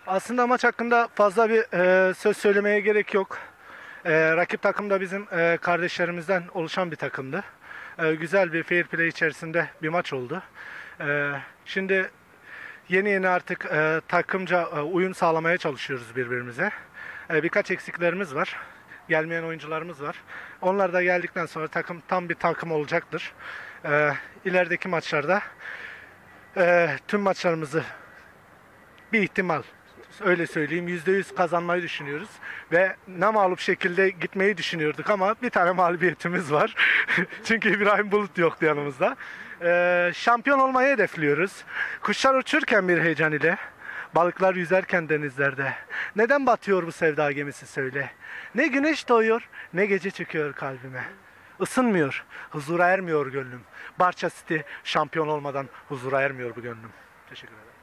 Aslında maç hakkında fazla bir söz söylemeye gerek yok. Rakip takım da bizim kardeşlerimizden oluşan bir takımdı. Güzel bir fair play içerisinde bir maç oldu. Şimdi yeni yeni artık takımca uyum sağlamaya çalışıyoruz birbirimize. Birkaç eksiklerimiz var. Gelmeyen oyuncularımız var. Onlar da geldikten sonra takım tam bir takım olacaktır. İlerideki maçlarda tüm maçlarımızı bir ihtimal öyle söyleyeyim %100 kazanmayı düşünüyoruz ve namağlup şekilde gitmeyi düşünüyorduk ama bir tane mağlubiyetimiz var. Çünkü İbrahim Bulut yoktu yanımızda. Şampiyon olmayı hedefliyoruz. Kuşlar uçurken bir heyecan ile, balıklar yüzerken denizlerde. Neden batıyor bu sevda gemisi söyle. Ne güneş doğuyor ne gece çöküyor kalbime. Isınmıyor, huzura ermiyor gönlüm. Barça City şampiyon olmadan huzura ermiyor bu gönlüm. Teşekkür ederim.